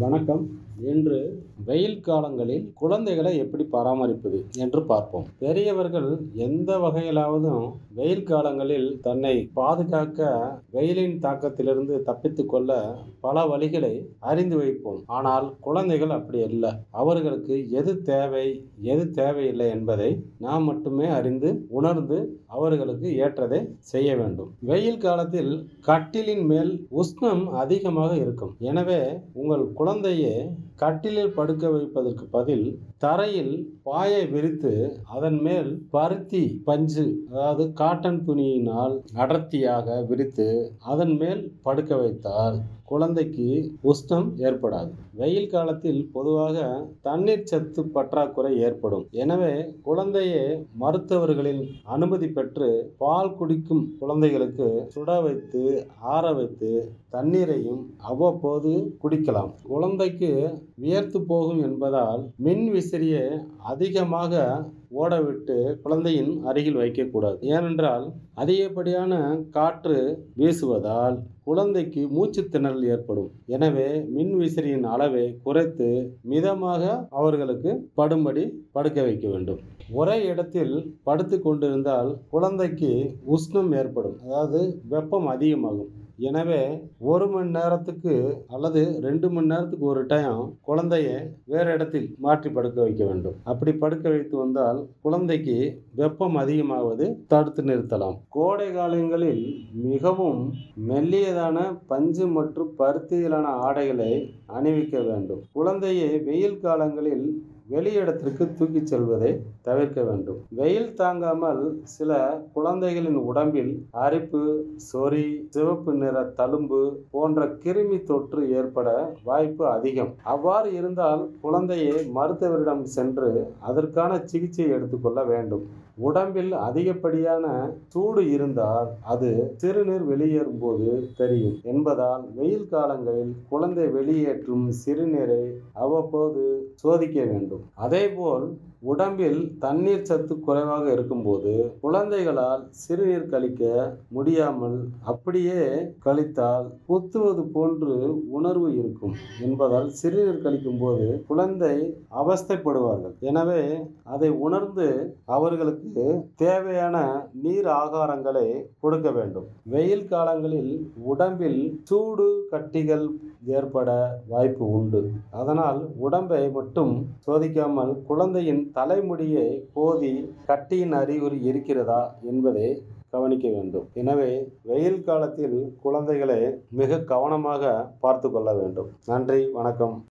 வணக்கம். இன்று வெயில் காலங்களில் குழந்தைகளை எப்படி பராமரிப்பது என்று பார்ப்போம். பெரியவர்கள் எந்த வகையிலாவதும் வெயில் காலங்களில் தன்னை பாதுகாக்க, வெயிலின் தாக்கத்திலிருந்து தப்பித்துக் கொள்ள பல வழிகளை அறிந்து வைப்போம். ஆனால் குழந்தைகள் அப்படி அல்ல. அவர்களுக்கு எது தேவை, எது தேவையில்லை என்பதை நாம் மட்டுமே அறிந்து உணர்ந்து அவர்களுக்கு ஏற்றதை செய்ய வேண்டும். வெயில் காலத்தில் கட்டிலின் மேல் உஷ்ணம் அதிகமாக இருக்கும். எனவே உங்கள் குழந்தையை கட்டிலில் படுக்க வைப்பதற்கு பதில் தரையில் பாயை விரித்து அதன் மேல் பருத்தி பஞ்சு, அதாவது காட்டன் துணியினால் அடர்த்தியாக விரித்து அதன் மேல் படுக்க வைத்தால் குழந்தைக்கு உஷ்ணம் ஏற்படாது. வெயில் காலத்தில் பொதுவாக தண்ணீர் சத்து பற்றாக்குறை ஏற்படும். எனவே குழந்தையை மருத்துவர்களின் அனுமதி பெற்று பால் குடிக்கும் குழந்தைகளுக்கு சுட வைத்து ஆற வைத்து தண்ணீரையும் அவ்வப்போது குடிக்கலாம். குழந்தைக்கு வியர்த்து போகும் என்பதால் மின் விசிறியை அதிகமாக ஓடவிட்டு குழந்தையின் அருகில் வைக்கக்கூடாது. ஏனென்றால் அதிகப்படியான காற்று வீசுவதால் குழந்தைக்கு மூச்சு திணறல் ஏற்படும். எனவே மின் விசிறியின் அளவை குறைத்து மிதமாக அவர்களுக்கு படும்படி படுக்க வைக்க வேண்டும். ஒரே இடத்தில் படுத்து கொண்டிருந்தால் குழந்தைக்கு உஷ்ணம் ஏற்படும், அதாவது வெப்பம் அதிகமாகும். எனவே 1 மணி நேரத்துக்கு அல்லது 2 மணி நேரத்துக்கு ஒரு டைம் குழந்தையை வேறு இடத்தில் மாற்றி படுக்க வைக்க வேண்டும். அப்படி படுக்க வைத்து வந்தால் குழந்தைக்கு வெப்பம் அதிகமாவது தடுத்து நிறுத்தலாம். கோடை காலங்களில் மிகவும் மெல்லியதான பஞ்சு மற்றும் பருத்தியிலான ஆடைகளை அணிவிக்க வேண்டும். குழந்தையை வெயில் காலங்களில் வெளியிடத்திற்கு தூக்கிச் செல்வதை தவிர்க்க வேண்டும். வெயில் தாங்காமல் சில குழந்தைகளின் உடம்பில் அரிப்பு, சொறி, சிவப்பு நிற தழும்பு போன்ற கிருமி தொற்று ஏற்பட வாய்ப்பு அதிகம். அவ்வாறு இருந்தால் குழந்தையை மருத்துவரிடம் சென்று அதற்கான சிகிச்சை எடுத்துக்கொள்ள வேண்டும். உடம்பில் அதிகப்படியான சூடு இருந்தால் அது சிறுநீர் வெளியேறும் போது தெரியும் என்பதால் வெயில் காலங்களில் குழந்தை வெளியேற்றும் சிறுநீரை அவ்வப்போது சோதிக்க வேண்டும். அதேபோல் உடம்பில் தண்ணீர் சத்து குறைவாக இருக்கும்போது குழந்தைகளால் சிறுநீர் கழிக்க முடியாமல் அப்படியே கழித்தால் குத்துவது போன்று உணர்வு இருக்கும் என்பதால் சிறுநீர் கழிக்கும் போது குழந்தை அவஸ்தைப்படுவார்கள். எனவே அதை உணர்ந்து அவர்களுக்கு தேவையான நீர் ஆகாரங்களை கொடுக்க வேண்டும். வெயில் காலங்களில் உடம்பில் சூடு கட்டிகள் ஏற்பட வாய்ப்பு உண்டு. அதனால் உடம்பை மட்டும் சோதிக்காமல் குழந்தையின் தலைமுடியை கோதி கட்டியின் அறிகுறி இருக்கிறதா என்பதை கவனிக்க வேண்டும். எனவே வெயில் காலத்தில் குழந்தைகளை மிக கவனமாக பார்த்து கொள்ள வேண்டும். நன்றி, வணக்கம்.